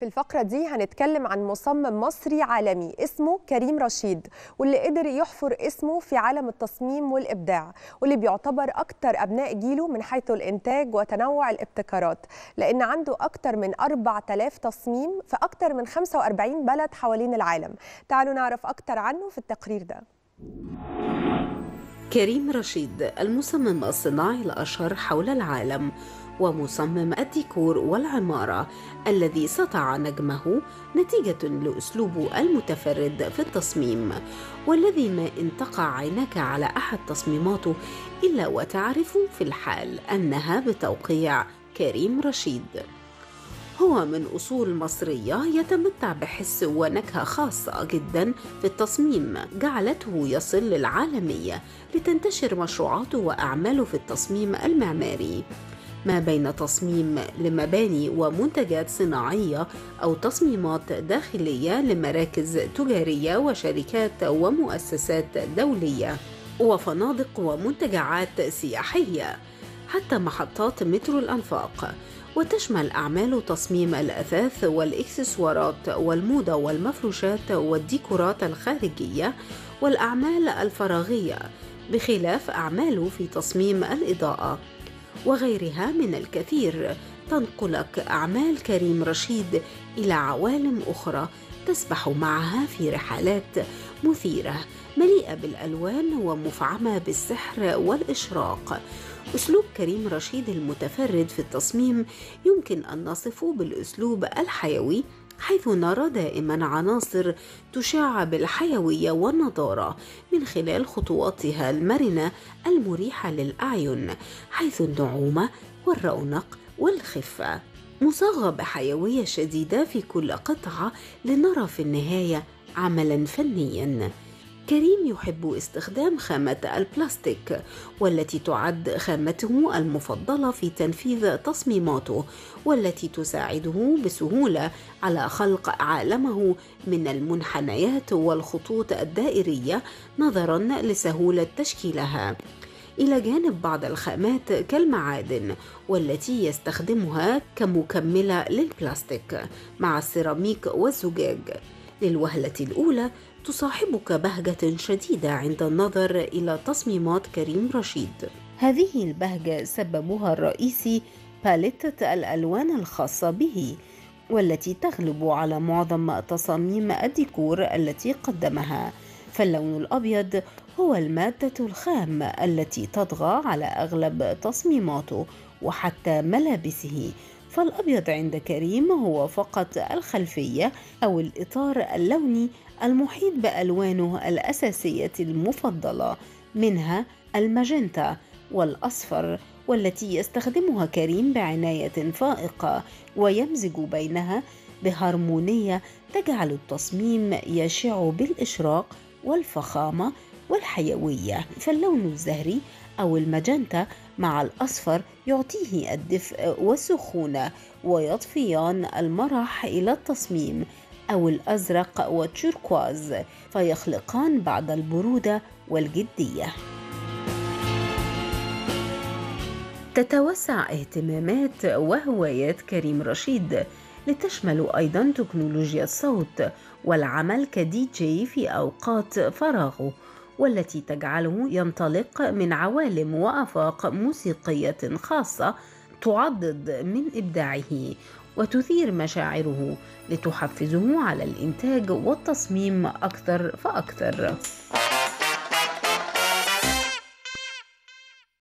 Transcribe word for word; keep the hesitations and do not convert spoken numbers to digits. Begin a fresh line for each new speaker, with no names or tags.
في الفقرة دي هنتكلم عن مصمم مصري عالمي اسمه كريم رشيد، واللي قدر يحفر اسمه في عالم التصميم والإبداع، واللي بيعتبر أكتر أبناء جيله من حيث الإنتاج وتنوع الابتكارات، لأن عنده أكتر من أربعة آلاف تصميم في أكتر من خمسة وأربعين بلد حوالين العالم. تعالوا نعرف أكتر عنه في التقرير ده.
كريم رشيد المصمم الصناعي الأشهر حول العالم ومصمم الديكور والعمارة الذي سطع نجمه نتيجة لأسلوبه المتفرد في التصميم، والذي ما إن تقع عينك على أحد تصميماته إلا وتعرف في الحال أنها بتوقيع كريم رشيد. هو من أصول مصرية يتمتع بحس ونكهة خاصة جدا في التصميم جعلته يصل للعالمية لتنتشر مشروعاته وأعماله في التصميم المعماري، ما بين تصميم لمباني ومنتجات صناعية أو تصميمات داخلية لمراكز تجارية وشركات ومؤسسات دولية وفنادق ومنتجعات سياحية حتى محطات مترو الأنفاق. وتشمل أعمال تصميم الأثاث والإكسسوارات والموضة والمفروشات والديكورات الخارجية والأعمال الفراغية، بخلاف أعماله في تصميم الإضاءة وغيرها من الكثير. تنقلك أعمال كريم رشيد إلى عوالم أخرى تسبح معها في رحلات مثيرة مليئة بالألوان ومفعمة بالسحر والإشراق. أسلوب كريم رشيد المتفرد في التصميم يمكن أن نصفه بالأسلوب الحيوي، حيث نرى دائما عناصر تشع بالحيوية والنضارة من خلال خطواتها المرنة المريحة للأعين، حيث النعومة والرونق والخفة مصاغة بحيوية شديدة في كل قطعة لنرى في النهاية عملا فنيا. كريم يحب استخدام خامة البلاستيك، والتي تعد خامته المفضلة في تنفيذ تصميماته، والتي تساعده بسهولة على خلق عالمه من المنحنيات والخطوط الدائرية نظرا لسهولة تشكيلها، إلى جانب بعض الخامات كالمعادن والتي يستخدمها كمكملة للبلاستيك مع السيراميك والزجاج. للوهلة الأولى تصاحبك بهجة شديدة عند النظر إلى تصميمات كريم رشيد. هذه البهجة سببها الرئيسي باليتة الألوان الخاصة به، والتي تغلب على معظم تصاميم الديكور التي قدمها. فاللون الأبيض هو المادة الخام التي تطغى على أغلب تصميماته وحتى ملابسه. فالأبيض عند كريم هو فقط الخلفية أو الإطار اللوني المحيط بألوانه الأساسية المفضلة، منها الماجنتا والأصفر، والتي يستخدمها كريم بعناية فائقة ويمزج بينها بهارمونية تجعل التصميم يشع بالإشراق والفخامة والحيوية. فاللون الزهري أو الماجنتا مع الأصفر يعطيه الدفء والسخونة ويضفيان المرح إلى التصميم، أو الأزرق والتوركواز فيخلقان بعض البرودة والجدية. تتوسع اهتمامات وهوايات كريم رشيد لتشمل أيضا تكنولوجيا الصوت والعمل كدي جي في أوقات فراغه، والتي تجعله ينطلق من عوالم وآفاق موسيقية خاصة تعضد من إبداعه وتثير مشاعره لتحفزه على الإنتاج والتصميم أكثر فأكثر.